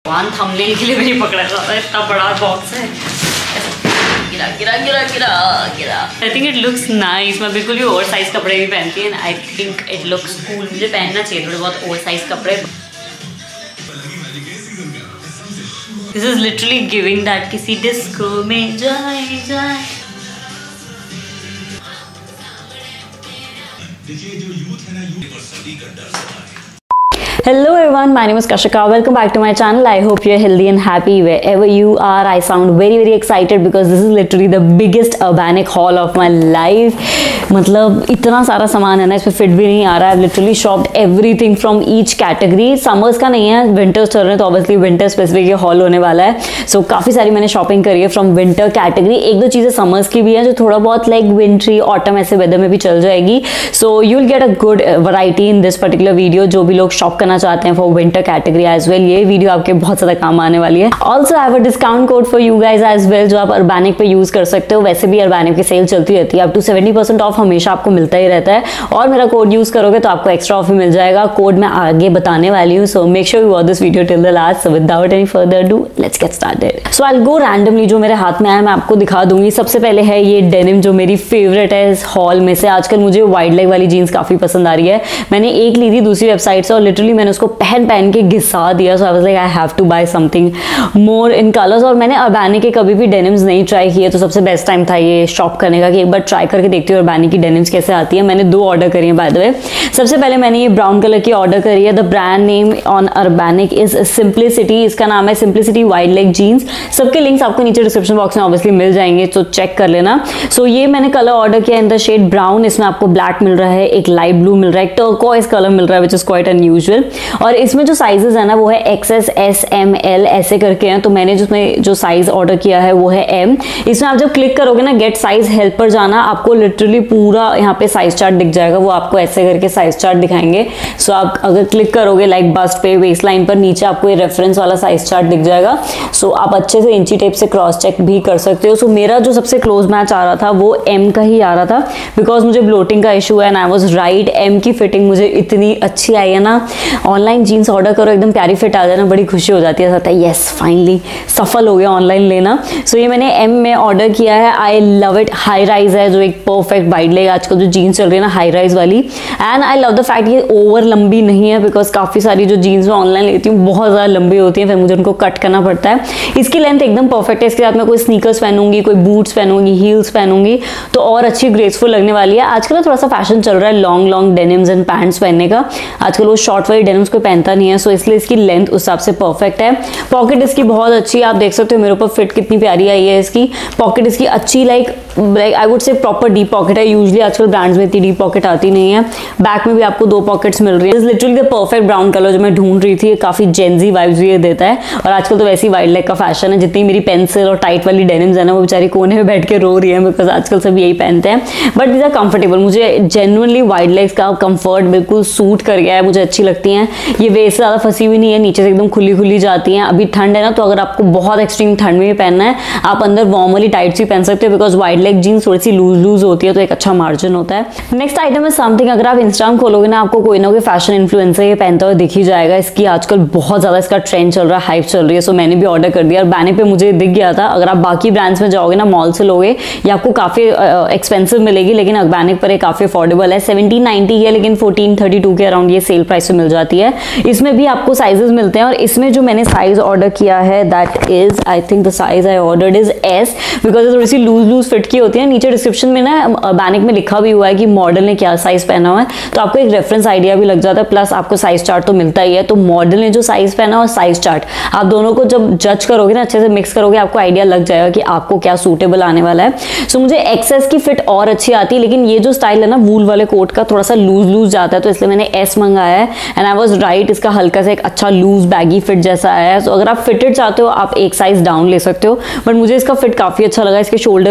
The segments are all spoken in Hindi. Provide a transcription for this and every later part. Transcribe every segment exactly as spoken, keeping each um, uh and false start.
वन थंबनेल के लिए भी नहीं पकड़ा जाता, इतना बड़ा बॉक्स है। गिरा गिरा गिरा गिरा गिरा। I think it looks nice. मैं बिल्कुल भी ओवर साइज कपड़े भी पहनती है। I think it looks cool. मुझे पहनना चाहिए थोड़े बहुत ओवर साइज कपड़े। This is literally giving that किसी डिस्को में जाए जाए। देखिए जो यूथ है ना, यूथ पर सभी का डर सता है। Hello everyone, my name is Kashika. Welcome back to my channel. I hope you're healthy and happy wherever you are. I sound very very excited because this is literally the biggest urbanic haul of my life. मतलब इतना सारा सामान है ना, इसमें फिट भी नहीं आ रहा है। I've literally shopped everything from each category. Summers का नहीं है, winters चल रहे हैं तो obviously winter specific ये haul होने वाला है। So काफ़ी सारी मैंने shopping करी है from winter category. एक दो चीज़ें summers की भी हैं जो थोड़ा बहुत like wintry, autumn ऐसे weather में भी चल जाएगी। So you'll get a good variety in this particular video. जो भी लोग shop करना चाहते हैं for winter category as well, ये वीडियो आपके बहुत ज़्यादा काम आने वाली है। Also I have a discount code for you guys as well, जो आप अर्बैनिक पे यूज कर सकते हो। वैसे भी अर्बैनिक की सेल चलती रहती है, up to seventy percent off हमेशा आपको मिलता ही रहता है। और मेरा कोड यूज करोगे तो आपको एक्स्ट्रा ऑफ भी मिल जाएगा। कोड मैं आगे बताने वाली हूँ, so make sure you watch this video till the last. So without any further do let's get started. So I will go randomly, जो मेरे हाथ में आया मैं आपको दिखा दूंगी। सबसे पहले है ये डेनिम, जो मेरी फेवरेट है इस हॉल में से। आजकल मुझे वाइड लेग वाली जीन्स काफी पसंद आ रही है। मैंने एक ली थी दूसरी वेबसाइट से और लिटरली मैंने उसको पहन पहन के घिसा दिया। So I was like I have to buy something more in colours. और मैंने अर्बैनिक के कभी भी डेनिम्स नहीं ट्राई किए, तो सबसे बेस्ट टाइम था ये शॉप करने का कि एक बार ट्राई करके देखती हूँ अर्बैनिक की डेनिम्स कैसे आती है। मैंने दो ऑर्डर करी है बाय द वे। सबसे पहले मैंने ये ब्राउन कलर की ऑर्डर करी है। The brand name on Urbanic is simplicity. इसका नाम है सिंप्लिसिटी वाइड लेग जीन्स। सबके लिंक्स आपको नीचे डिस्क्रिप्शन बॉक्स में ऑब्वियसली मिल जाएंगे, तो चेक कर लेना। सो so, ये मैंने कलर ऑर्डर किया इन द शेड ब्राउन। इसमें आपको ब्लैक मिल रहा है, एक लाइट ब्लू मिल रहा है, एक टर्कोइज कलर मिल रहा है विच इज क्वाइट अनयूजुअल। और इसमें जो साइजेस है ना वो है एक्सएस, एस, एम, एल ऐसे करके हैं। तो मैंने जिसमें जो साइज ऑर्डर किया है वो है एम। इसमें आप जब क्लिक करोगे ना गेट साइज हेल्प पर जाना, आपको लिटरली पूरा यहाँ पे साइज चार्ट दिख जाएगा। वो आपको ऐसे करके साइज चार्ट दिखाएंगे। सो आप अगर क्लिक करोगे लाइक बस्ट पे, वेस्ट लाइन पर, नीचे आपको ये रेफरेंस वाला साइज चार्ट दिख जाएगा। सो आप अच्छे से इंची टेप से क्रॉस चेक भी कर सकते हो। सो मेरा जो सबसे क्लोज मैच आ रहा था वो एम का ही आ रहा था, बिकॉज मुझे ब्लोटिंग का इशू है and I was right. M की फिटिंग मुझे इतनी अच्छी आई है ना। ऑनलाइन जीन्स ऑर्डर करो, एकदम प्यारी फिट आ जाए ना, बड़ी खुशी हो जाती है। है यस फाइनली सफल हो गया ऑनलाइन लेना। सो so, ये मैंने एम में ऑर्डर किया है। I love it. High rise है, जो एक परफेक्ट वाइड लेग आजकल जो जीन्स चल रही है ना हाई राइज वाली। And I love the fact ये ओवर लंबी नहीं है, बिकॉज काफी सारी जो जीन्स में ऑनलाइन लेती हूँ बहुत ज्यादा लंबी होती है, फिर मुझे उनको कट करना पड़ता है। इसकी लेंथ एकदम परफेक्ट है। इसके साथ मैं कोई स्नीकर्स पहनूंगी, कोई बूट्स पहनूंगी, हील्स पहनूंगी तो और अच्छी ग्रेसफुल लगने वाली है। आजकल ना थोड़ा सा फैशन चल रहा है long long denims and pants पहनने का। आजकल वो शॉर्ट वाली डेनिम्स कोई पहनता नहीं है, सो इसलिए इसकी लेंथ उस हिसाब से परफेक्ट है। पॉकेट इसकी बहुत अच्छी है, आप देख सकते हो मेरे ऊपर फिट कितनी प्यारी आई है इसकी। पॉकेट इसकी अच्छी like like I would say proper deep pocket है। यूजुअली आजकल ब्रांड्स में इतनी डीप पॉकेट आती नहीं है। बैक में भी आपको दो पॉकेट्स मिल रही है। Literally the perfect brown colour जो मैं ढूंढ रही थी। काफी जेंजी वाइब्स भी ये देता है। और आजकल तो वैसे ही वाइड लेग का फैशन है। जितनी मेरी पेंसिल और टाइट वाली डेनिम्स है ना, वो बेचारी कोने में बैठ के रो रही है, बिकॉज आजकल सब यही पहनते हैं। But these are comfortable. मुझे जेन्युइनली वाइड लेग्स का कंफर्ट बिल्कुल सूट कर गया है, मुझे अच्छी लगती हैं। ये वेस्ट से ज्यादा फंसी हुई नहीं है, नीचे से एकदम खुली खुली जाती हैं। अभी ठंड है ना, तो अगर आपको बहुत एक्सट्रीम ठंड में भी पहनना है, आप अंदर वार्मली टाइट भी पहन सकते हो, बिकॉज वाइड लेग जीन्स थोड़ी सी लूज लूज होती है, तो एक अच्छा मार्जिन होता है। नेक्स्ट आइटम है समथिंग। अगर आप इंस्टाग्राम खोलोगे ना, आपको कोई ना कोई फैशन इन्फ्लुएंसर ये पहनता हुआ दिख ही जाएगा। इसकी आजकल बहुत ज्यादा इसका ट्रेंड चल रहा है, हाइप चल रही है। सो मैंने भी ऑर्डर कर दिया और बैनर पे मुझे दिख गया था। अगर आप बाकी ब्रांड्स में जाओगे ना, मॉल से लोगे, ये आपको काफी एक्सपेंसिव मिलेगी, लेकिन अर्बैनिक पर काफी अफोर्डेबल है। सेवनटीन नाइनटी है, लेकिन फोर्टीन थर्टी टू के अराउंड ये सेल प्राइस में मिल जाती है। इसमें भी आपको साइजेस मिलते हैं और इसमें जो मैंने साइज ऑर्डर किया है that is I think the size I ordered is S, because थोड़ी सी लूज लूज फिट की होती है। नीचे डिस्क्रिप्शन में ना अर्बैनिक में लिखा भी हुआ है कि मॉडल ने क्या साइज पहना हुआ है, तो आपको एक रेफरेंस आइडिया भी लग जाता है। प्लस आपको साइज चार्ट तो मिलता ही है। तो मॉडल ने जो साइज पहना और साइज चार्ट, आप दोनों को जब जज करोगे ना, अच्छे से मिक्स करोगे, आपको आइडिया लग जाएगा कि आपको क्या सूटेबल आने वाला है। सो so, मुझे एक्सेस की फिट और अच्छी आती है, लेकिन ये जो स्टाइल है ना वूल वाले कोट का, थोड़ा सा लूज लूज जाता है, तो इसलिए मैंने एस मंगाया है। एंड आई वाज राइट, इसका हल्का सा एक अच्छा लूज बैगी फिट जैसा आया है। सो so, अगर आप फिटेड चाहते हो आप एक साइज डाउन ले सकते हो, बट मुझे इसका फिट काफी अच्छा लगा। इसके शोल्डर भी हल्के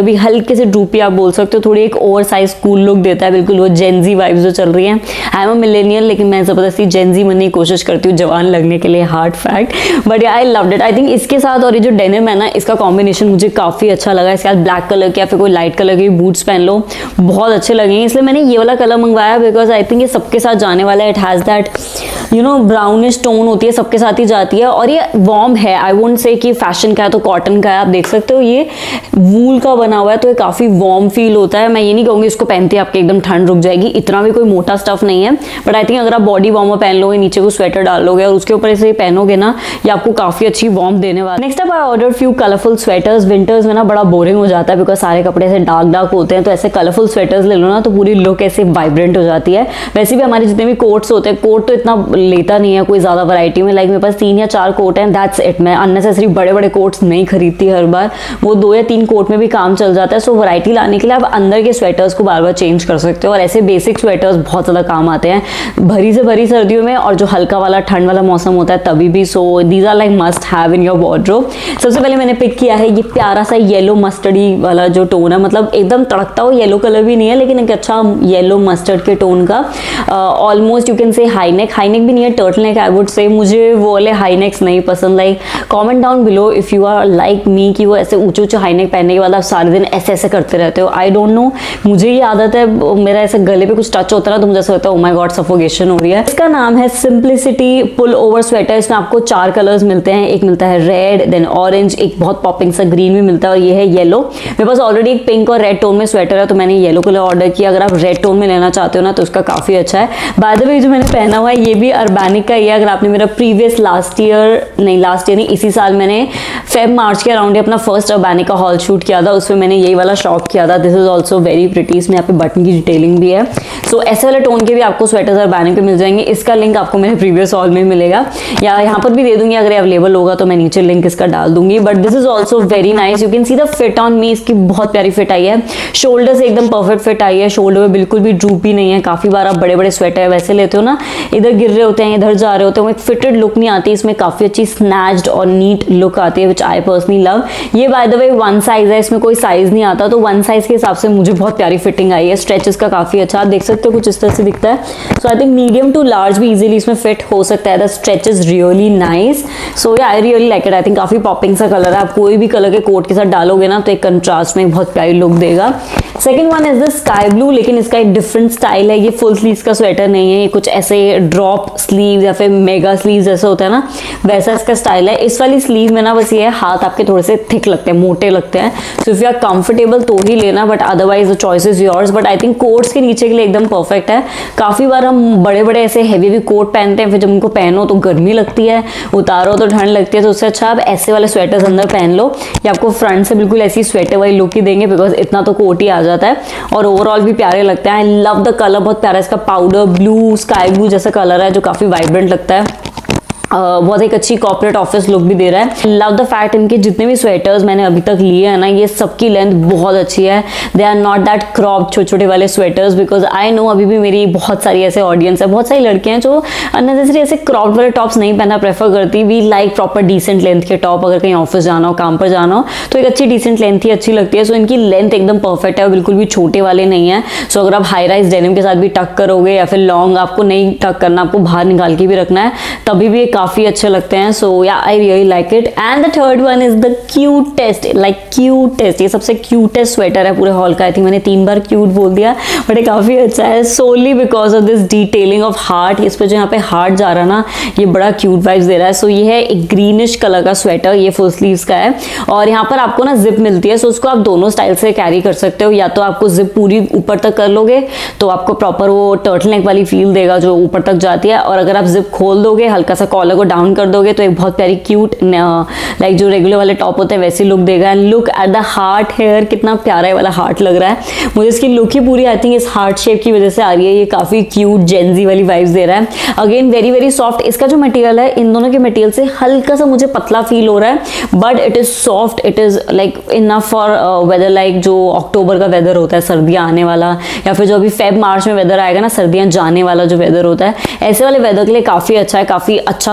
हल्के से ड्रूपी आप बोल सकते हो, थोड़ी एक ओवर साइज कूल लुक देता है, बिल्कुल वो जेंजी वाइब्स जो चल रही है। आई एम अ मिलेनियल, लेकिन मैं जबरदस्ती जेंजी बनने की कोशिश करती हूँ जवान लगने के लिए, hard fact, but I loved it. I think इसके साथ और ये जो डेनिम है ना, इसका कॉम्बिनेशन मुझे काफी अच्छा लगा। इसके साथ ब्लैक कलर के या फिर कोई लाइट कलर के बूट्स पहन लो, बहुत अच्छे लगेंगे, इसलिए मैंने ये वाला कलर मंगवाया, बिकॉज आई थिंक ये सबके साथ जाने वाला है। It has that you know brownish tone होती है, सबके साथ ही जाती है, और ये वार्म है। आई वोंट से कि फैशन का है तो कॉटन का है, आप देख सकते हो ये वूल का बना हुआ है, तो ये काफी वार्म फील होता है। मैं ये नहीं कहूंगी इसको पहनते ही आपके एकदम ठंड रुक जाएगी, इतना भी कोई मोटा स्टफ नहीं है, बट आई थिंक अगर आप बॉडी वार्मर पहन लोगे, नीचे को स्वेटर डाल लोगे और उसके ऊपर इसे पहनोगे ना, ये आपको काफी अच्छी वार्म देने वाला है। Next up I order few colourful sweaters. Winters में ना बड़ा बोरिंग हो जाता है, बिकॉज सारे कपड़े ऐसे डार्क डार्क होते हैं, तो ऐसे कलरफुल स्वेटर्स ले लो ना, तो पूरी लुक ऐसे वाइब्रेंट हो जाती है। वैसे भी हमारे जितने भी कोट्स होते हैं, कोट तो इतना लेता नहीं है कोई ज्यादा वैरायटी में, लाइक मेरे पास तीन या चार कोट हैं, दैट्स इट। मैं अननेसेसरी बड़े बड़े कोट्स नहीं खरीदती हर बार, वो दो या तीन कोट में भी काम चल जाता है। सो वैरायटी लाने के लिए आप अंदर के स्वेटर्स को बार बार चेंज कर सकते हो, और ऐसे बेसिक स्वेटर्स बहुत ज्यादा काम आते हैं भरी से भरी सर्दियों में, और जो हल्का वाला ठंड वाला मौसम होता है तभी भी। So these are like must have in your wardrobe. सबसे पहले मैंने पिक किया है ये प्यारा सा येलो मस्टर्डी वाला जो टोन है, मतलब एकदम तड़कता हो येलो कलर भी नहीं है, लेकिन एक अच्छा येलो मस्टर्ड के टोन का, almost you can say high neck, high neck भी नहीं है, टर्टल नेक आई वुड से। मुझे वो वाले हाई नेक्स नहीं पसंद। Like comment down below if you are like me कि वो ऐसे ऊंचे ऊंचे हाई नेक पहनने के बाद आप सारे दिन ऐसे ऐसे करते रहते हो। आई डोंट नो, मुझे ये आदत है, मेरा ऐसे गले पे कुछ टच होता है ना, तो मुझे ऐसा लगता है ओ माय गॉड सफोकेशन हो रही है। इसका नाम है सिंप्लिसिटी पुल ओवर स्वेटर। इसमें आपको चार कलर्स मिलते हैं, एक मिलता है रेड, देन ऑरेंज, एक बहुत पॉपिंग सा ग्रीन भी मिलता है, और ये है येलो। मेरे पास ऑलरेडी एक पिंक और रेड टोन में स्वेटर है, तो मैंने येलो कलर ऑर्डर किया। अगर आप रेड टोन में लेना चाहते हो ना, तो उसका काफी अच्छा है। बाय द वे जो मैंने पहना हुआ है ये भी अर्बैनिक का ही है। अगर आपने मेरा प्रीवियस लास्ट ईयर नहीं लास्ट ईयर नहीं इसी साल मैंने फेब मार्च के अराउंड अपना फर्स्ट अर्बैनिक का हॉल शूट किया था, उसमें मैंने यही वाला शॉप किया था। This is also very pretty, इसमें यहाँ पे बटन की डिटेलिंग भी है। सो so, ऐसे वाले टोन के भी आपको स्वेटर्स अर्बैनिक पे मिल जाएंगे। इसका लिंक आपको मेरे प्रीवियस हॉल में मिलेगा, या यहाँ पर भी दे दूंगी, अगर अवेलेबल होगा तो मैं नीचे लिंक इसका डाल दूंगी। But this is also very nice, you can see the fit on me. इसकी बहुत प्यारी फिट आई है, शोल्डर से एकदम परफेक्ट फिट आई है, शोल्डर में बिल्कुल भी ड्रूपी नहीं है। काफी बार आप बड़े बड़े स्वेटर वैसे लेते हो ना, इधर गिर रहे होते हैं, इधर जा रहे होते हैं, एक फिटेड लुक नहीं आती। इसमें काफी अच्छी स्नैच्ड और नीट लुक आती है, विच आई पर्सनली लव। ये by the way one size है, इसमें कोई साइज नहीं आता, तो वन साइज के हिसाब से मुझे बहुत प्यारी फिटिंग आई है। स्ट्रेचेस का काफी अच्छा, आप देख सकते हो कुछ इस तरह से दिखता है। So I think medium to large भी इजीली इसमें फिट हो सकता है। The stretch is really nice, so yeah I really like it. I think काफी पॉपिंग सा कलर है, आप कोई भी कलर के कोट के साथ डालोगे ना, तो एक कंट्रास्ट में बहुत प्यारी लुक देगा। Second one is the sky blue, लेकिन इसका एक डिफरेंट स्टाइल है। ये फुल स्लीव्स का स्वेटर नहीं है, ये कुछ ऐसे ड्रॉप स्लीव या फिर मेगा स्लीव जैसा होता है ना, वैसा इसका स्टाइल है। इस वाली स्लीव में ना बस ये है, हाथ आपके थोड़े से थिक लगते हैं, मोटे लगते हैं। So if you are comfortable तो ही लेना, but otherwise the choice is yours. But I think coats के नीचे के लिए एकदम परफेक्ट है। काफी बार हम बड़े बड़े ऐसे हैवी हैवी कोट पहनते हैं, फिर जब उनको पहनो तो गर्मी लगती है, उतारो तो ठंड लगती है। तो उससे अच्छा आप ऐसे वाले स्वेटर्स अंदर पहन लो, ये आपको फ्रंट से बिल्कुल ऐसी स्वेटर वाली लुक ही देंगे, बिकॉज इतना तो कोट ही आ जाता है, और ओवरऑल भी प्यारे लगते हैं। आई लव द कलर, बहुत प्यारा इसका पाउडर ब्लू स्काई ब्लू जैसा कलर है, जो काफी वाइब्रेंट लगता है। Uh, बहुत एक अच्छी कॉर्पोरेट ऑफिस लुक भी दे रहा है। लव द फैक्ट इनके जितने भी स्वेटर्स मैंने अभी तक लिए हैं ना, ये सबकी लेंथ बहुत अच्छी है। They are not that crop छोटे छोटे वाले स्वेटर्स, बिकॉज आई नो अभी भी मेरी बहुत सारी ऐसे ऑडियंस है, बहुत सारी लड़कियां हैं जो अननेसेसरी ऐसे क्रॉप वाले टॉप्स नहीं पहनना प्रेफर करती। We like proper decent length के टॉप, अगर कहीं ऑफिस जाना हो, काम पर जाना हो, तो एक अच्छी डिसेंट लेंथ ही अच्छी लगती है। सो so, इनकी लेंथ एकदम परफेक्ट है, बिल्कुल भी छोटे वाले नहीं है। सो so, अगर आप हाई राइज डेनिम के साथ भी टक करोगे, या फिर लॉन्ग आपको नहीं टक करना, आपको बाहर निकाल के भी रखना है, तभी भी ये काफी अच्छे लगते हैं। So yeah, I really like it. And the third one is the cutest, like cutest. ये सबसे cutest स्वेटर है पूरे हॉल का। आई थिंक मैंने तीन बार क्यूट बोल दिया, बट ये काफी अच्छा है, solely because of this detailing of heart। इस पे जो यहाँ पे हार्ट जा रहा है ना, ये बड़ा क्यूट वाइब्स दे रहा है। सो so, ये है एक ग्रीनिश कलर का स्वेटर, ये फुल स्लीव्स का है, और यहाँ पर आपको ना जिप मिलती है। सो so, उसको आप दोनों स्टाइल से कैरी कर सकते हो, या तो आपको जिप पूरी ऊपर तक कर लोगे तो आपको प्रॉपर वो टर्टल नेक वाली फील देगा जो ऊपर तक जाती है, और अगर आप जिप खोल दोगे, हल्का सा कॉलर को डाउन कर दोगे, तो एक बहुत प्यारी क्यूट लाइक जो रेगुलर वाले टॉप होते हैं वैसी लुक देगा। And look at the heart here, कितना प्यारा वाला हार्ट लग रहा है। मुझे इसकी लुक ही पूरी आई थिंक इस हार्ट शेप की वजह से आ रही है। ये काफी क्यूट जेंजी वाली वाइब्स दे रहा है। Again very very soft. इसका जो मटेरियल है, इन दोनों के मटेरियल से हल्का सा मुझे पतला फील हो रहा है, but it is soft, it is like enough for weather, like जो अक्टूबर का वेदर होता है, सर्दियां आने वाला, या फिर जो अभी फेब मार्च में वेदर आएगा ना, सर्दियां जाने वाला जो वेदर होता है, ऐसे वाले वेदर के लिए काफी अच्छा है, काफी अच्छा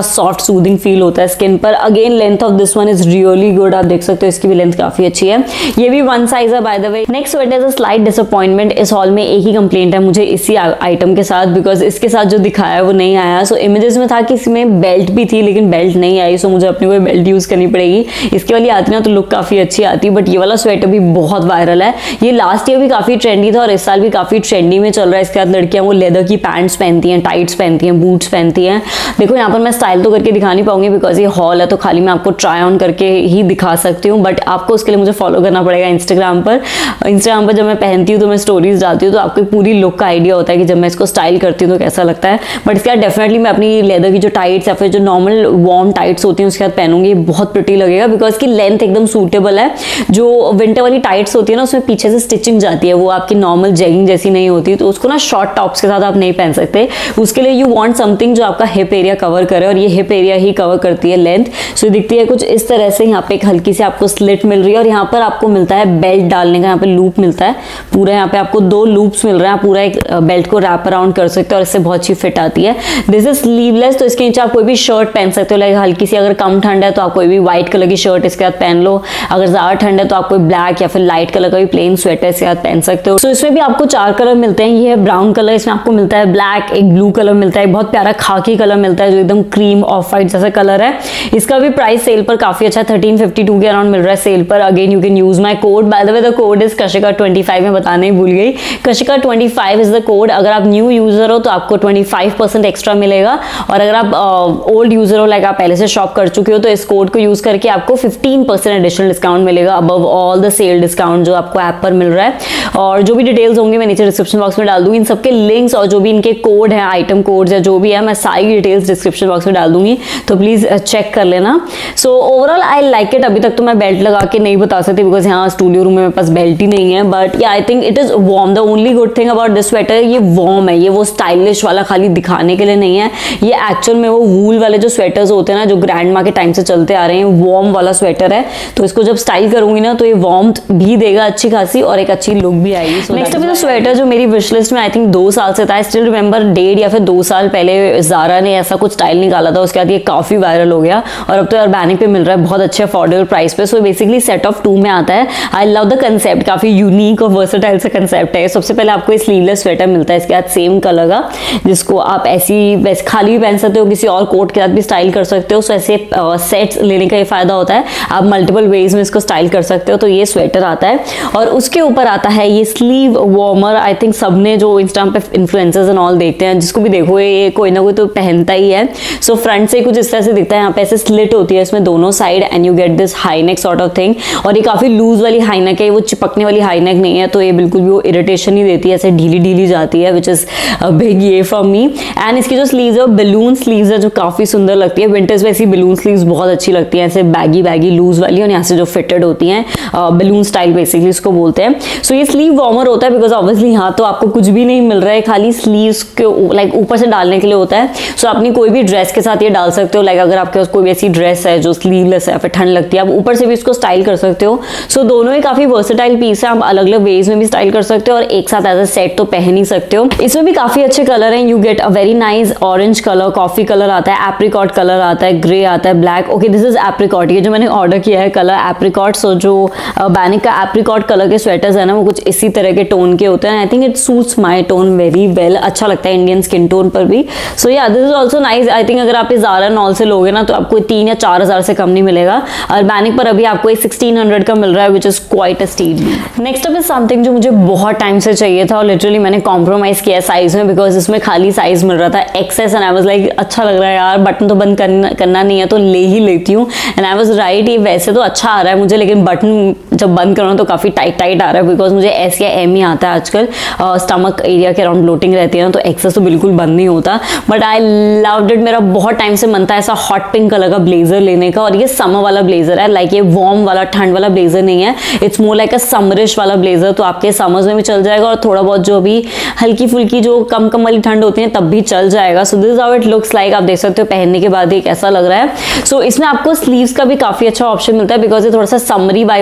सॉफ्ट सूदिंग फील होता है स्किन पर। Again length of this one is really good, आप देख सकते हो इसकी भी लेंथ काफी अच्छी है। ये भी वन साइज है by the way. Next sweater is a slight disappointment. इस हॉल में एक ही कंप्लेंट है मुझे इसी आइटम के साथ, बिकॉज इसके साथ जो दिखाया है वो नहीं आया। सो so, इमेजेस में था कि इसमें बेल्ट भी थी लेकिन बेल्ट नहीं आई, सो so, मुझे अपनी कोई बेल्ट यूज करनी पड़ेगी। इसके वाली आती ना तो लुक काफी अच्छी आती, बट ये वाला स्वेटर भी बहुत वायरल है। ये लास्ट ईयर भी काफी ट्रेंडी था और इस साल भी काफी ट्रेंडी में चल रहा है। इसके बाद लड़कियां वो लेदर की पैंट्स पहनती हैं, टाइट्स पहनती हैं, बूट्स पहनती हैं। देखो यहाँ पर मैं स्टाइल तो करके दिखा नहीं पाऊंगी बिकॉज ये हॉल है, तो खाली मैं आपको ट्राई ऑन करके ही दिखा सकती हूँ, बट आपको उसके लिए मुझे फॉलो करना पड़ेगा इंस्टाग्राम पर। इंस्टाग्राम पर जब मैं पहनती हूँ तो मैं स्टोरीज डालती हूँ, तो आपको पूरी लुक का आइडिया होता है कि जब मैं इसको स्टाइल करती हूँ तो कैसा लगता है। बट इसके बाद डेफिनेटली मैं अपनी लेदर की जो टाइट्स या फिर जो नॉर्मल वार्म टाइट्स होती हैं उसके बाद पहनूंगी, बहुत प्रिटी लगेगा बिकॉज की लेंथ एकदम सूटेबल है। जो विंटर वाली टाइट्स होती है ना उसमें पीछे से स्टिचिंग जाती है, वो आपकी नॉर्मल जेगिंग जैसी नहीं होती, तो उसको ना शॉर्ट टॉप्स के साथ आप नहीं पहन सकते। उसके लिए यू वांट समथिंग जो आपका हिप एरिया कवर करे, और ये हिप एरिया ही कवर करती है लेंथ। सो दिखती है कुछ इस तरह से। यहाँ पे एक हल्की सी आपको स्लिट मिल रही है और यहाँ पर आपको मिलता है बेल्ट डालने का, यहाँ पे लूप मिलता है पूरा। यहाँ पे आपको दो लूप्स मिल रहे हैं, पूरा एक बेल्ट को रैप अराउंड कर सकते हो और इससे बहुत अच्छी फिट आती है। दिस इज स्लीवलेस, तो इसके नीचे आप कोई भी शर्ट पहन सकते हो। लाइक हल्की सी अगर कम ठंड है तो आप कोई भी व्हाइट कलर की शर्ट इसके साथ पहन लो, अगर ज्यादा ठंड है तो आप कोई ब्लैक या फिर लाइट कलर का भी प्लेन स्वेटर इसके साथ पहन सकते हो। सो so, इसमें भी आपको चार कलर मिलते हैं। ये है ब्राउन कलर, इसमें आपको मिलता है ब्लैक, एक ब्लू कलर मिलता है, बहुत प्यारा खाकी कलर मिलता है जो एकदम क्रीम ऑफ वाइट जैसा कलर है। इसका भी प्राइस सेल पर काफी अच्छा है, थर्टीन फिफ्टी टू के अराउंड मिल रहा है सेल पर। Again you can use my code, by the way the code is Kashika twenty five, मैं बताने ही भूल गई। Kashika twenty five is the code. अगर आप न्यू यूजर हो तो आपको ट्वेंटी फाइव परसेंट एक्स्ट्रा मिलेगा, और अगर आप ओल्ड uh, यूजर हो, लाइक आप पहले से शॉप कर चुके हो, तो इस कोड को यूज करके आपको फिफ्टीन परसेंट एडिशनल डिस्काउंट मिलेगा above all the sale discount जो आपको ऐप पर मिल रहा है। और जो भी डिटेल्स होंगे मैं नीचे डिस्क्रिप्शन बॉक्स में डाल दूंगी। इन सबके लिंक्स और जो भी इनके कोड है, आइटम कोड्स या जो भी है, मैं सारी डिटेल्स डिस्क्रिप्शन बॉक्स में डाल दूंगी, तो प्लीज चेक कर लेना। So overall I like it. अभी तक तो मैं बेल्ट लगा के नहीं बता सकती बिकॉज यहाँ स्टूडियो रूम में मेरे पास बेल्ट ही नहीं है, but yeah I think it is warm. The only good thing about this sweater, ये वार्म है, ये वो स्टाइलिश वाला खाली दिखाने के लिए नहीं है। ये एक्चुअल में वो वूल वाले जो स्वेटर्स होते हैं ना, जो ग्रैंड माँ के टाइम से चलते आ रहे हैं, वार्म वाला स्वेटर है। तो इसको जब स्टाइल करूंगी ना तो ये वार्मथ भी देगा अच्छी खासी और एक अच्छी लुक भी आएगी। नेक्स्ट अभी तो स्वेटर जो मेरी विश लिस्ट में आई थिंक दो साल से था, स्टिल रिमेंबर डेढ़ या फिर दो साल पहले ज़ारा ने ऐसा कुछ स्टाइल निकाला था, उसके बाद ये काफी वायरल हो गया और अब तो अर्बैनिक पे मिल रहा है बहुत अच्छे अफोर्डेबल प्राइस पे। So basically set of two में आता है। आई लव द कंसेप्ट, काफी यूनिक और वर्सेटाइल सा कंसेप्ट है। सबसे पहले आपको स्लीवलेस स्वेटर मिलता है, इसके बाद सेम कलर का, जिसको आप ऐसी वैसे खाली भी पहन सकते हो, किसी और कोट के साथ भी स्टाइल कर सकते हो। सो ऐसे सेट्स लेने का ये फायदा होता है, आप मल्टीपल वेज में इसको स्टाइल कर सकते हो। तो ये स्वेटर आता है और उसके ऊपर आता है ये स्लीव वार्मर। आई थिंक सबने जो इंस्टाग्राम पे इन्फ्लुएंसर्स एंड ऑल देखते हैं, जिसको भी देखो ये कोई ना कोई तो पहनता ही है। सो so, फ्रंट से कुछ इस तरह से दिखता है, यहाँ पे ऐसे स्लिट होती है इसमें दोनों side and you get this high neck sort of thing. और ये काफी लूज वाली हाई नेक है, वो चिपकने वाली हाई नेक नहीं है, तो ये बिल्कुल भी वो इरिटेशन नहीं देती है, ऐसे ढीली ढीली जाती है, which is big yay from me. And इसकी जो स्लीव्स है बलून स्लीव्स है जो काफी सुंदर लगती है। विंटर्स में ऐसी बलून स्लीव्स बहुत अच्छी लगती है, ऐसे बैगी बैगी लूज वाली, और यहाँ से जो फिटेड होती हैं, बलून स्टाइल बेसिकली इसको बोलते हैं। सो so, ये स्लीव वार्मर होता है बिकॉज ऑब्वियसली यहाँ तो आपको कुछ भी नहीं मिल रहा है, खाली स्लीव्स के लाइक ऊपर से डालने के लिए होता है। सो so, अपनी कोई भी ड्रेस के साथ ये डाल सकते हो। लाइक अगर आपके पास कोई भी ऐसी ड्रेस है जो स्लीवलेस है, फिर ठंड लगती है, आप ऊपर से भी इसको स्टाइल कर सकते हो। सो so, दोनों ही काफी वर्सेटाइल पीस है, आप अलग अलग वेज में भी स्टाइल कर सकते हो और एक साथ एज अ सेट तो पहन ही सकते हो। इसमें भी काफी अच्छे कलर हैं, you get a very nice orange colour, coffee colour आता है, एप्रिकॉट कलर आता है, ग्रे आता है, black. Okay this is apricot, ये जो मैंने ऑर्डर किया है कलर एप्रिकॉट। सो जो बैनिक का एप्रिकॉट कलर के स्वेटर्स है ना, वो कुछ इसी तरह के टोन के होते हैं। I think it suits my tone very well, अच्छा लगता है इंडियन स्किन टोन पर भी। So yeah this is also nice. I think अगर आप इस ज़ारा नॉल से लोगे ना तो आपको तीन या चार हजार से कम नहीं मिलेगा, और बैनिक पर अभी आपको एक सिक्सटीन हंड्रेड का मिल रहा है, which is quite a steal. Next up is something जो मुझे बहुत टाइम से चाहिए था और लिटरली मैंने कॉम्प्रोमाइज किया साइज में, बिकॉज इसमें खाली साइज मिल रहा था excess and I was like अच्छा लग रहा है यार, बटन तो बंद करना करना नहीं है तो ले ही लेती हूँ। एंड आई वाज राइट, ये वैसे तो अच्छा आ रहा है मुझे, लेकिन बटन जब बंद करो तो काफी टाइट टाइट आ रहा है, बिकॉज मुझे एस या एम ही आता है आजकल। स्टमक एरिया के अराउंड ब्लोटिंग रहती है ना, तो एक्सेस तो बिल्कुल बंद नहीं होता। बट आई लव्ड इट, मेरा बहुत टाइम से मन था ऐसा हॉट पिंक कलर का ब्लेजर लेने का, और ये समर वाला ब्लेजर है, लाइक ये वार्म वाला ठंड वाला ब्लेजर नहीं है, it's more like a summerish वाला ब्लेजर। तो आपके समर्स में भी चल जाएगा और थोड़ा बहुत जो भी हल्की फुल्की जो कम कम वाली ठंड होती है तब भी चल जाएगा। So this is how it looks like, आप देख सकते हो पहनने के बाद ही कैसा लग रहा है। सो so, इसमें आपको स्लीव्स का भी काफी अच्छा ऑप्शन मिलता है, बिकॉज ये थोड़ा सा समरी वाइब वाला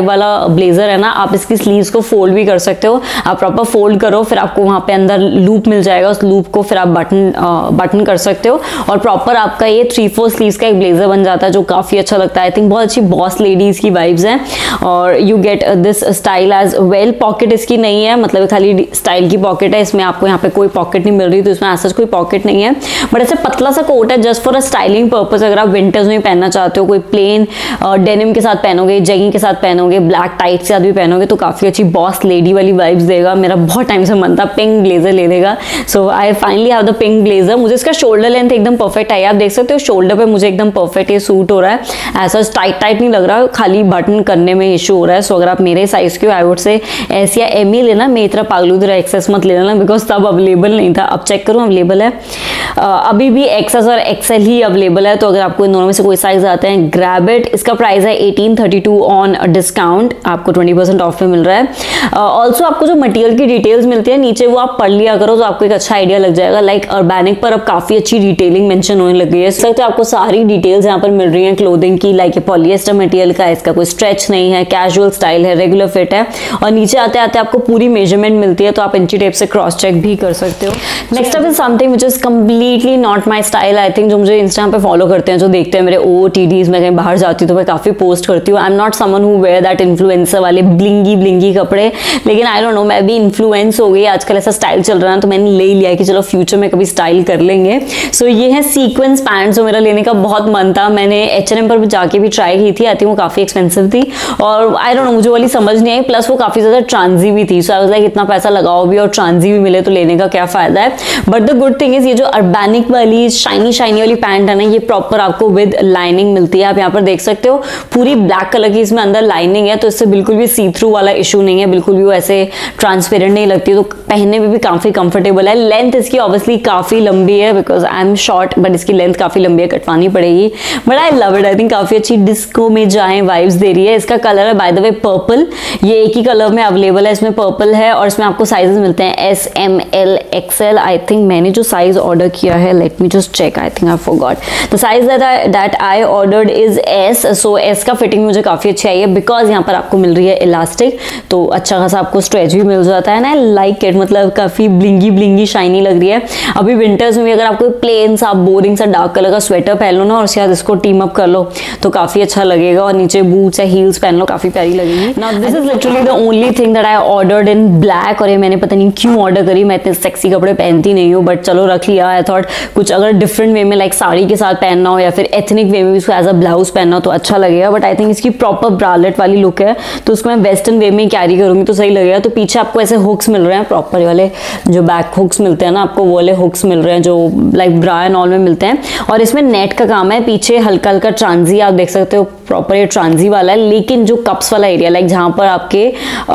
ब्लेजर है ना, आप इसकी स्लीव्स को फोल्ड भी कर सकते हो। आप प्रॉपर फोल्ड करो, फिर आपको वहाँ पे अंदर लूप मिल जाएगा, उस लूप को फिर आप बटन बटन कर सकते हो और प्रॉपर आपका ये थ्री फोर स्लीव्स का एक ब्लेजर बन जाता है जो काफी अच्छा लगता है। आई थिंक बहुत अच्छी बॉस लेडीज की वाइब्स हैं और you get this style as well. Pocket इसकी नहीं है, मतलब खाली स्टाइल की पॉकेट है, इसमें आपको यहाँ पे कोई पॉकेट नहीं मिल रही, तो इसमें ऐसा कोई पॉकेट नहीं है, बट ऐसे पतला सा कोट है just for a styling purpose. अगर आप विंटर्स में पहनना चाहते हो, कोई प्लेन डेनिम के साथ पहनोगे, जैगिंग के साथ पहनोगे, ब्लैक टाइट के साथ भी पहनोगे तो काफी अच्छी बॉस लेडी वाली वाइब्स देगा। मेरा बहुत टाइम से मन था पिंक ब्लेजर लेने का, so I finally have the pink blazer. मुझे इसका शोल्डर लेंथ एकदम परफेक्ट है, आप देख सकते हो शोल्डर पे मुझे एकदम परफेक्ट ये सूट हो रहा है, ऐसा टाइट टाइट नहीं लग रहा, खाली बटन करने में इशू हो रहा है। सो अगर आप मेरे साइज के हो, आई वुड से एस या एम ही लेना, मेरी तरह पागलू तरह एक्सेस मत ले लेना, बिकॉज तब अवेलेबल नहीं था। अब चेक करूँ अवेलेबल है, uh, अभी भी एक्सेस और एक्सएल ही अवेलेबल है, तो अगर आपको इन दोनों में से कोई साइज आते हैं ग्रैब इट। इसका प्राइस है eighteen thirty two on discount, आपको ट्वेंटी परसेंट ऑफ में मिल रहा है। ऑल्सो uh, आपको जो मटेरियल की डिटेल्स मिलती है नीचे वो आप पढ़ लिया करो तो आपको एक अच्छा आइडिया लग जाएगा। लाइक अर्बैनिक पर अब काफी अच्छी डिटेलिंग मेंशन होने लगी है, सर तो आपको सारी डिटेल्स यहाँ पर मिल रही हैं क्लोथिंग की। लाइक पॉलिएस्टर मटेरियल का, इसका कोई स्ट्रेच नहीं है, कैजुअल स्टाइल है, रेगुलर फिट है और नीचे आते आते आपको पूरी मेजरमेंट मिलती है, तो आप इंची टेप से क्रॉस चेक भी कर सकते हो। Next up is something which is completely not my style. I think जो मुझे इंस्टाग्राम पे फॉलो करते हैं, जो देखते हैं मेरे ओ टी डीज, मैं कहीं बाहर जाती हूँ तो मैं काफी पोस्ट करती हूँ। I am not someone who wear that influencer वाले ब्लिंगी ब्लिंगी कपड़े, लेकिन आई डोंट नो, मैं भी इन्फ्लुएंस हो गई, आजकल ऐसा स्टाइल चल रहा है तो मैंने ले लिया कि चलो फ्यूचर में कभी स्टाइल कर लेंगे। सो so, ये है सीक्वेंस पैंट्स, जो मेरा लेने का बहुत मन था। मैंने एच एंड एम पर जाके भी ट्राई की थी, आई थिंक वो काफी एक्सपेंसिव थी और आई डोंट नो मुझे वाली समझ नहीं आई, प्लस वो काफी ज्यादा ट्रांजी भी थी। सो आई वाज लाइक इतना पैसा लगाओ भी और ट्रांजी भी मिले तो लेने का क्या फायदा है। But the good thing is ये जो अर्बैनिक वाली शाइनी शाइनी वाली पैंट है ना, ये प्रॉपर आपको विद लाइनिंग मिलती है। आप यहाँ पर देख सकते हो पूरी ब्लैक कलर की इसमें अंदर लाइनिंग है, तो इससे बिल्कुल भी सी थ्रू वाला इशू नहीं है, बिल्कुल भी वो ऐसे ट्रांसपेरेंट नहीं लगती, तो पहनने में भी काफी कंफर्टेबल है। लेंथ इसकी ऑब्वियसली काफी लंबी है because I am short, but इसकी लेंथ काफी लंबी है, कटवानी पड़ेगी, but I love it. I think काफी अच्छी डिस्को में जाए वाइब्स दे रही है। इसका कलर है बाय द वे पर्पल, ये एक ही कलर में अवेलेबल है, इसमें पर्पल है और इसमें आपको साइजेस मिलते हैं S M L XL. I think मैंने जो साइज ऑर्डर किया है, let me just check, I think I forgot the size that I ordered is S. So S का फिटिंग मुझे काफी अच्छी आई है बिकॉज यहाँ पर आपको मिल रही है इलास्टिक, तो अच्छा खासा आपको स्ट्रेच भी मिल जाता है ना, लाइक इट, मतलब काफी ब्लिंगी ब्लिंगी शाइनी लग रही है। अभी विंटर्स में भी अगर आपको प्लेन सा बोरिंग सा डार्क कलर का स्वेटर पहन लो ना और उसके बाद इसको टीम अप कर लो तो काफी अच्छा लगेगा, और नीचे बूट्स या हील्स पहन लो, काफी प्यारी लगेगी। Now this is literally the only thing that I ordered in black, और ये मैंने पता नहीं क्यों ऑर्डर करी, मैं इतने सेक्सी कपड़े पहनती नहीं हूँ, बट चलो रख लिया। आई थॉट कुछ अगर डिफरेंट वे में लाइक साड़ी के साथ पहनना हो या फिर एथनिक वे में भी इसको एज अ ब्लाउज पहनना हो तो अच्छा लगेगा, बट आई थिंक इसकी प्रॉपर ब्रालेट वाली लुक है तो उसको मैं वेस्टर्न वे में कैरी करूंगी तो सही लगेगा। तो पीछे आपको ऐसे हुक्स मिल रहे हैं, प्रॉपर वाले जो बैक हुक्स मिलते हैं ना, आपको वो वाले हुक्स मिल रहे हैं जो लाइक ब्रा एंड ऑल में मिलते हैं, और इसमें नेट का काम है। पीछे हल्का हल्का ट्रांजी आप देख सकते हो, प्रॉपर ये ट्रांजी वाला है, लेकिन जो कप्स वाला एरिया लाइक जहां पर आपके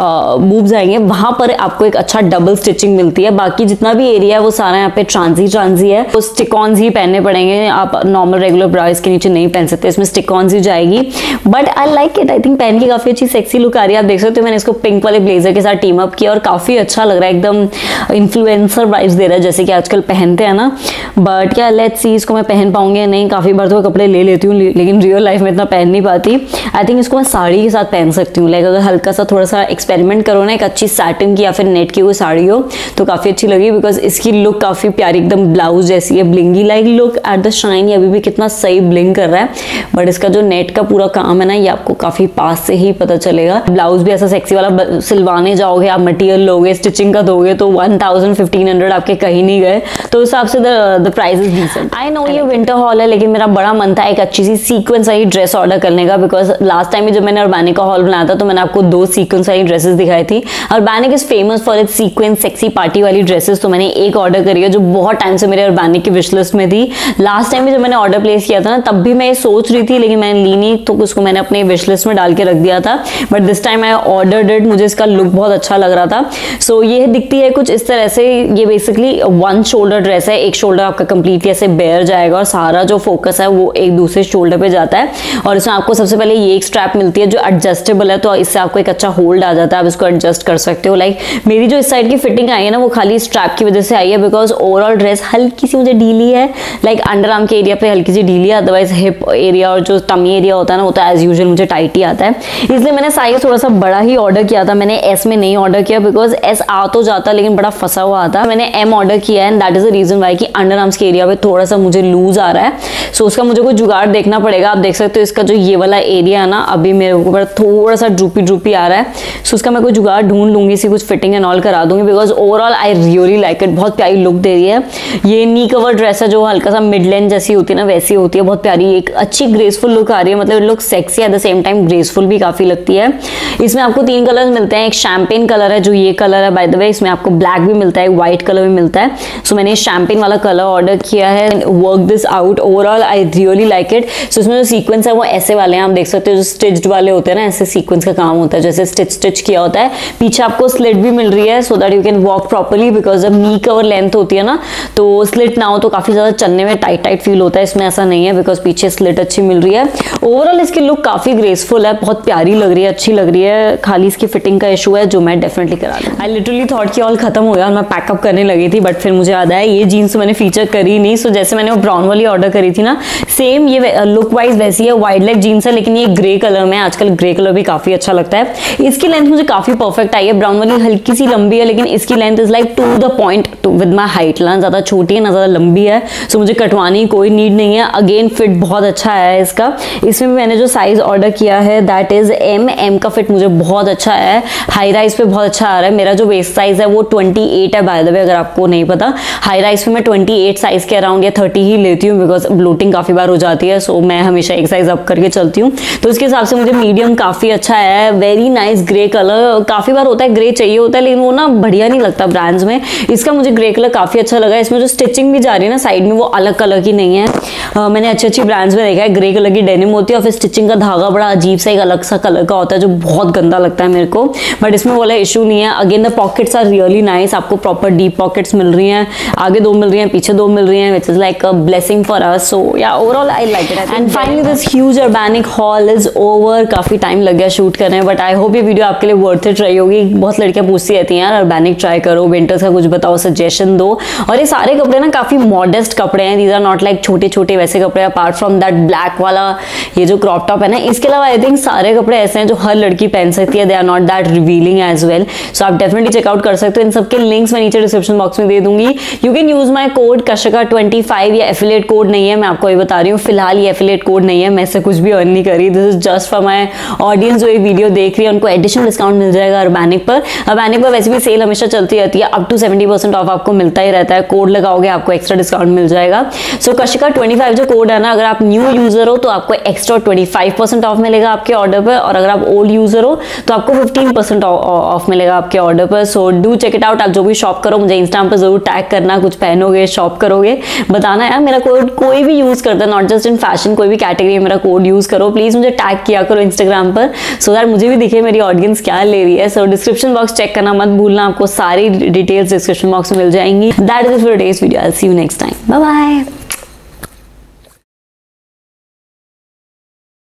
बूब्स आएंगे वहां पर आपको एक अच्छा डबल स्टिचिंग मिलती है। बाकी जितना भी एरिया है वो सारा यहाँ पे ट्रांजी ट्रांजी है, तो स्टिकॉन्स ही पहनने पड़ेंगे, आप नॉर्मल रेगुलर ब्रा इसके नीचे नहीं पहन सकते, इसमें स्टिकॉन्स ही जाएगी। But I like it, I think पहन के काफी अच्छी सेक्सी लुक आ रही है। आप देख सकते हो मैंने इसको पिंक वाले ब्लेजर के साथ टीम अप किया और काफी अच्छा लग रहा है, एकदम इन्फ्लुएंसर वाइब्स दे रहा है जैसे कि आजकल पहनते हैं ना। बट क्या लेट्स सी इसको मैं पहन पाऊंगी या नहीं, काफी बार तो कपड़े ले लेती हूँ लेकिन रियल लाइफ में इतना पहन नहीं पाती। आई थिंक इसको मैं साड़ी के साथ पहन सकती हूँ, लाइक अगर हल्का सा थोड़ा सा एक्सपेरिमेंट करो ना, एक अच्छी सैटिन की या फिर नेट की कोई साड़ी हो तो काफी अच्छी लगी, बिकॉज इसकी लुक काफी प्यारी एकदम ब्लाउज जैसी है, blingy like look at the shine. ये अभी भी कितना सही ब्लिंग कर रहा है, बट इसका जो नेट का पूरा काम है ना ये आपको काफी पास से ही पता चलेगा। ब्लाउज भी ऐसा सेक्सी वाला सिलवाने जाओगे, आप मटेरियल लोगे, स्टिचिंग का दोगे तो वन थाउजेंड फिफ्टीन हंड्रेड आपके कहीं नहीं गए, तो उस हिसाब से the price is decent. I know ये विंटर हॉल है, लेकिन मेरा बड़ा मन था एक अच्छी सी सीक्वेंस वाली ड्रेस ऑर्डर करने का, बिकॉज लास्ट टाइम जब मैंने अर्बैनिक का हॉल बनाया था तो मैंने आपको दो सीक्वेंस वाली ड्रेसेस दिखाई थी। Urbanic is famous for its sequence sexy party वाली ड्रेसेस, तो मैंने एक ऑर्डर करी है जो बहुत टाइम से मेरे अर्बैनिक की विश लिस्ट में थी। लास्ट टाइम भी जब मैंने ऑर्डर प्लेस किया था ना तब भी मैं ये सोच रही थी लेकिन मैंने ली नहीं, तो उसको मैंने अपने विश लिस्ट में डाल के रख दिया था, but this time I ordered it. मुझे इसका लुक बहुत अच्छा लग रहा था। सो so, ये दिखती है कुछ इस तरह से, ये बेसिकली वन शोल्डर ड्रेस है, एक शोल्डर आपका कंप्लीटली ऐसे बेयर जाएगा और सारा जो फोकस है वो एक दूसरे शोल्डर पे जाता है, और इसमें आपको सबसे पहले ये एक स्ट्रैप मिलती है जो एडजस्टेबल है, तो इससे आपको एक अच्छा होल्ड आ जाता है, आप इसको एडजस्ट कर सकते हो। लाइक मेरी जो इस साइड की फिटिंग आई है ना वो खाली स्ट्रैप की वजह से आई है, बिकॉज ओवरऑल ड्रेस हल्की सी मुझे ढीली है, लाइक अंडर आर्म के एरिया पे हल्की सी ढीली है, अदरवाइज हिप एरिया और जो टमी एरिया होता है ना वो तो एज यूजुअल मुझे टाइट ही आता है, इसलिए मैंने साइज थोड़ा सा बड़ा ही ऑर्डर किया था, मैंने एस में नहीं ऑर्डर किया बिकॉज एस आ तो जाता लेकिन बड़ा फंसा हुआ आता। मैंने एम ऑर्डर किया है and that is the reason why कि अंडर आर्म्स के एरिया पे थोड़ा सा मुझे लूज आ रहा है। सो so, उसका मुझे कोई जुगाड़ देखना पड़ेगा। आप देख सकते हो इसका जो ये वाला एरिया है ना, अभी मेरे ऊपर थोड़ा सा ड्रूपी ड्रूपी आ रहा है। सो so, उसका मैं कोई जुगाड़ ढूंढ लूंगी, इसी कुछ फिटिंग एंड ऑल करा दूंगी because overall I really like it. बहुत प्यारी लुक दे रही है। ये नी कवर ड्रेस है जो हल्का सा मिड लेंथ जैसी होती है ना, वैसी होती है। बहुत प्यारी, एक अच्छी ग्रेसफुल लुक आ रही है, मतलब look sexy at the same time graceful भी काफी लगती है। इसमें आपको तीन कलर मिलते हैं। एक शैम्पेन कलर है जो ये कलर है बाय द वे, इसमें आपको ब्लैक भी मिलता है, व्हाइट कलर भी मिलता है। सो so, मैंने शैम्पेन वाला कलर ऑर्डर किया है। Work this out, overall I really like it. So इसमें जो सीक्वेंस है वो ऐसे वाले हैं, आप देख सकते हो जो स्टिच्ड वाले होते हैं ना, ऐसे सीक्वेंस का काम होता है, जैसे स्टिच स्टिच किया होता है। पीछे आपको स्लिट भी मिल रही है so that you can walk properly because जब नी कवर लेंथ होती है ना तो स्लिट ना हो तो काफी ज्यादा चलने में टाइट टाइट फील होता है। इसमें ऐसा नहीं है बिकॉज पीछे स्लिट अच्छी मिल रही है। ओवरऑल इसकी लुक काफी ग्रेसफुल है, बहुत प्यारी लग रही है, अच्छी लग रही है। खाली इसकी फिटिंग का इशू है जो मैं डेफिनेटली करा लूँ। आई लिटरली थॉट कि ऑल खत्म हो गया और मैं पैकअप करने लगी थी, बट फिर मुझे याद आया ये जीन्स मैंने फीचर करी नहीं। सो जैसे मैंने वो ब्राउन वाली ऑर्डर करी थी ना, सेम ये लुक वाइज वैसी है, वाइड लेग जीन्स है लेकिन ये ग्रे कलर में। आजकल ग्रे कलर भी काफी अच्छा लगता है। इसकी लेंथ मुझे काफी परफेक्ट आई है। ब्राउन वाली हल्की सी लंबी है लेकिन इसकी length is like to the point with my height. ना ज्यादा छोटी है ना ज्यादा लंबी है, सो मुझे कटवाने की कोई नीड नहीं है। अगेन फिट बहुत अच्छा आया है इसका। इसमें मैंने जो साइज ऑर्डर किया है दैट इज एम। एम का फिट मुझे बहुत अच्छा है, हाई राइज पे बहुत अच्छा आ रहा है। मेरा जो वेस्ट साइज है वो अट्ठाईस है बाय द वे, अगर आपको नहीं पता। हाई राइज पे मैं अट्ठाईस साइज के अराउंड या तीस ही लेती हूँ बिकॉज ब्लोटिंग काफी बार हो जाती है। सो मैं हमेशा एक साइज अप करके चलती हूँ, तो इसके हिसाब से मुझे मीडियम काफी अच्छा है। Very nice grey colour. काफी बार होता है ग्रे चाहिए होता है लेकिन वो ना बढ़िया नहीं लगता ब्रांड्स में। इसका मुझे ग्रे कलर काफी अच्छा लगा। इसमें जो स्टिचिंग भी जा रही है ना साइड में वो अलग कलर की नहीं है। uh, मैंने अच्छी अच्छी ब्रांड्स में देखा है ग्रे कलर की डेनिम होती है और फिर स्टिचिंग का धागा बड़ा अजीब सा एक अलग सा कलर का होता है जो बहुत गंदा लगता है मेरे को, बट इसमें वाला इशू नहीं है। Again the pockets are really nice, आपको प्रॉपर डीप पॉकेट्स मिल रही हैं, आगे दो मिल रही हैं, पीछे दो मिल रही हैं, which is like a blessing for us. So या overall I like it. And finally this huge Urbanic haul is over. काफी टाइम लग गया शूट करने, बट आई होप ये वीडियो आपके लिए वर्थ इट रही होगी। बहुत लड़कियां पूछती रहती हैं यार अर्बैनिक ट्राई करो, विंटर्स का कुछ बताओ, सजेशन दो। और ये सारे कपड़े ना काफी मॉडेस्ट कपड़े हैं, दीज आर नॉट लाइक छोटे छोटे वैसे कपड़े। अपार्ट फ्रॉम दैट ब्लैक वाला ये जो क्रॉप टॉप है ना, इसके अलावा आई थिंक सारे कपड़े ऐसे हैं जो हर लड़की पहन सकती है। They are not that revealing as well. So आप डेफिनेटली चेकआउट कर सकते हो। इन सबके लिंक्स मैं नीचे डिस्क्रिप्शन बॉक्स में दे दूंगी। You can use my code Kashika twenty five. ये एफिलिएट कोड नहीं है, मैं आपको ये बता रही हूँ। फिलहाल ये एफिलिएट कोड नहीं है, मैं इससे कुछ भी अर्न नहीं करी। This is just for my audience जो ये वीडियो देख रही है, उनको एडिशनल डिस्काउंट मिल जाएगा अर्बैनिक पर। अर्बैनिक पर वैसे भी सेल हमेशा चलती रहती है, up to seventy percent off आपको मिलता ही रहता है। कोड लगाओगे आपको एक्स्ट्रा डिस्काउंट मिल जाएगा। सो कशिका ट्वेंटी फाइव जो कोड है ना, अगर आप न्यू यूजर हो तो आपको extra twenty five percent off मिलेगा आपके ऑर्डर पर, और अगर आप ओल्ड यूजर हो तो आपको फिफ्टीन परसेंट ऑफ मिलेगा आपके ऑर्डर पर। So do check it out. आप जो भी शॉप करो मुझे इंस्टाग्राम पर जरूर टैग करना, कुछ पहनोगे शॉप करोगे, बताना यार मेरा कोड कोई भी यूज करता है, नॉट जस्ट इन फैशन, कोई भी कैटेगरी में मेरा कोड यूज करो प्लीज, मुझे टैग किया करो इंस्टाग्राम पर सो दैट मुझे भी दिखे मेरी ऑडियंस क्या ले रही है। सो डिस्क्रिप्शन बॉक्स चेक करना मत भूलना, आपको सारी डिटेल्स डिस्क्रिप्शन बॉक्स में मिल जाएंगी। That is it for today's video. I will see you next time. Bye bye.